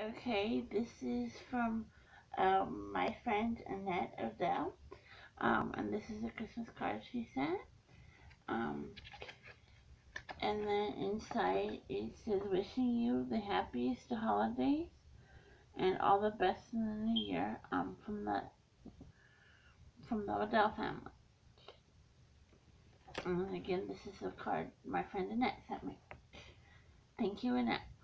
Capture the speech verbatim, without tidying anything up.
Okay, this is from um, my friend Annette O Dell, um, and this is a Christmas card she sent. Um, and then inside it says, "Wishing you the happiest holidays and all the best in the new year." Um, from the from the Odell family. And again, this is a card my friend Annette sent me. Thank you, Annette.